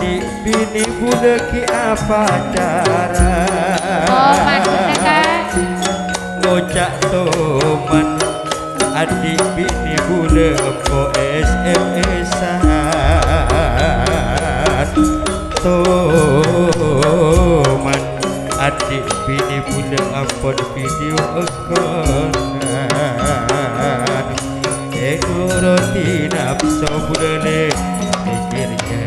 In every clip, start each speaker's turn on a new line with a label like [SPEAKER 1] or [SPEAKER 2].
[SPEAKER 1] adik bini bule ki apa cara ngocak toman adik bini bule po SMS-an toman adik bini bule upload video ekonan roti nafsu bule pikirnya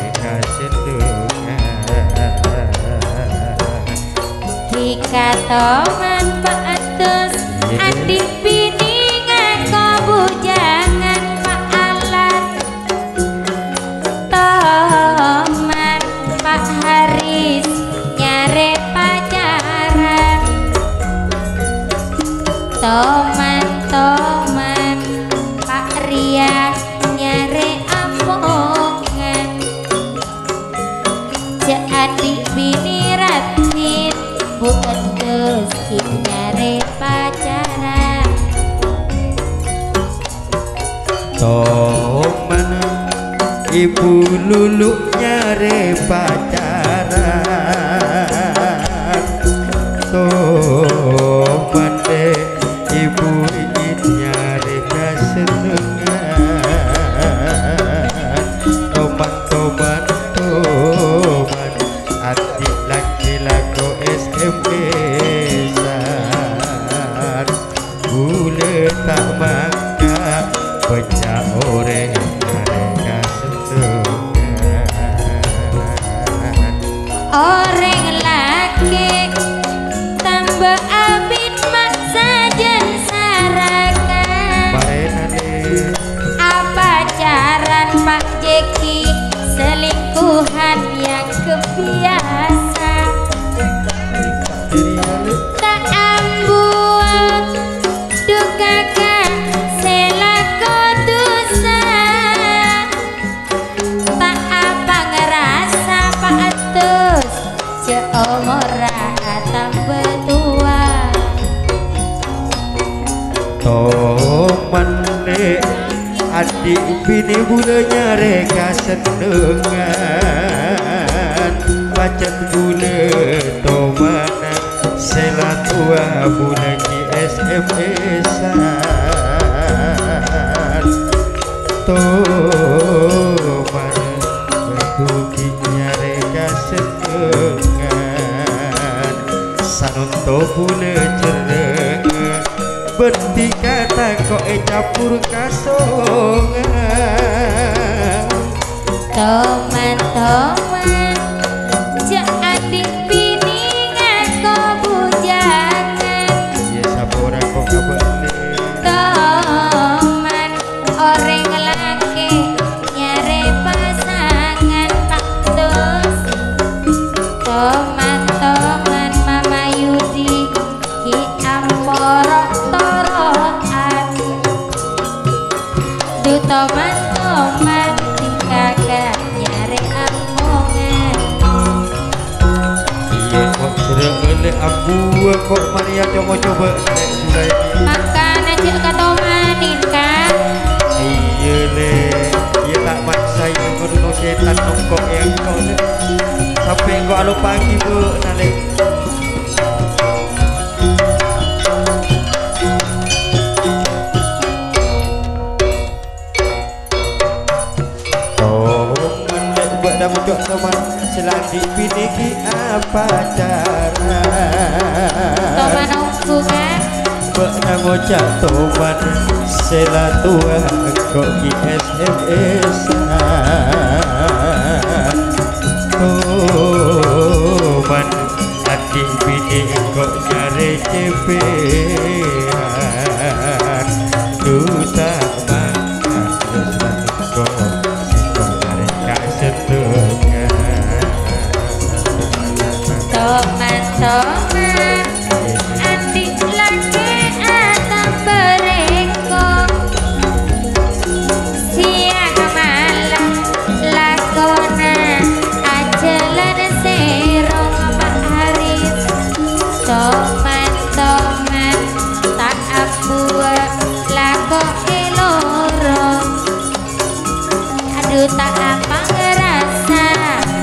[SPEAKER 2] jika toman paatus adik bini ngako bujangan maalat toman Pak Haris nyare pacaran toman Pak Ria nyare ampongan adik bini ratin bukan terus nyare pacaran
[SPEAKER 1] toman ibu lulu nyare pacaran toman deh ibu ingin nyare kesenengan toman adik laki-laki SMS-an bule tak maka banyak orang mereka senengan
[SPEAKER 2] orang laki tambah abid maksa jen sarakan apa caran Pak Jeki selingkuhan yang kebiasa tak ambuan dukakan selako dosa tak apa ngerasa Pak Atus seumura tambah tua
[SPEAKER 1] toman dek adik bini bule nyare kasenengan pacet bule tomana sela tua bule ki SMS-an toman betuki nyare kasenengan sanonto bule cereng beti kata kok campur kasongan
[SPEAKER 2] toman ja adik bini ngako bujangan
[SPEAKER 1] ya sapora kok kabeh
[SPEAKER 2] toman orang laki nyare pasangan Pak Tus toman Mama Yudi ki amporok torokan du toman kakak nyare amongan
[SPEAKER 1] iya kok sereng le abu kok Maria coba-coba nek sulai
[SPEAKER 2] makan aja katomanin kan
[SPEAKER 1] iya le iya tak maksa itu kudu setan nongkok yang kau sampai kau alo pagi bu nale muncul teman selagi bini ki apa cara
[SPEAKER 2] toman hubungan
[SPEAKER 1] pernah ngocak toman selatua kok ki SMS-an toman adik bini kok nyari CP-an duta makan kok
[SPEAKER 2] toman adik laki atau bereko siang malam lakona ajalan serong Pak Haris toman tak abuah lako eloro aduh tak apa ngerasa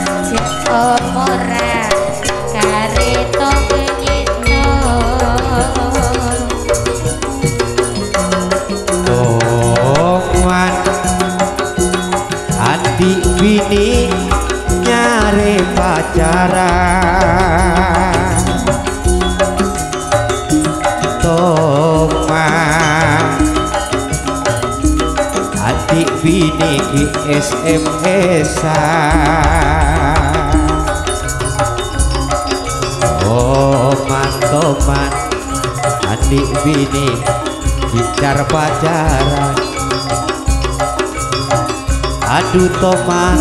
[SPEAKER 2] omora kareto nyito
[SPEAKER 1] Toman adik bini nyari pacaran Toman adik bini ki SMS-an Toman adik bini gitar pacaran aduh Toman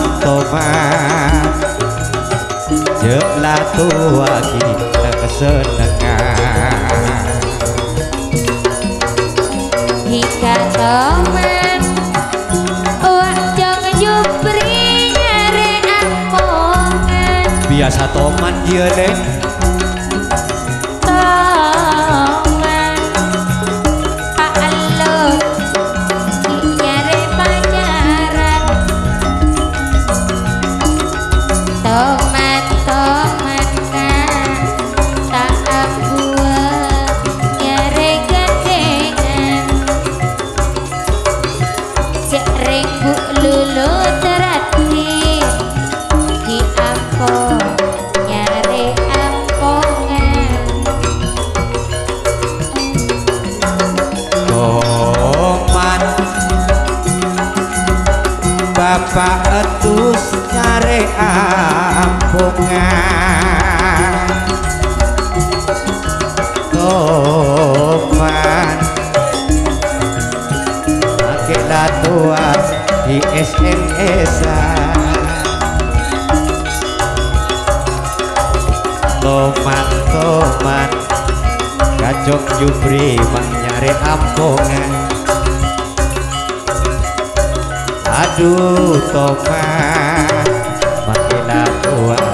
[SPEAKER 1] jelah tua kita kesenengan
[SPEAKER 2] hingga Toman wah jangan jupri nyari ampongan
[SPEAKER 1] biasa Toman dia deh Bapak etus nyari ampungan Toman pake latuan di SMS-an Toman kacok jupri mak nyari ampungan aduh Toman makin tua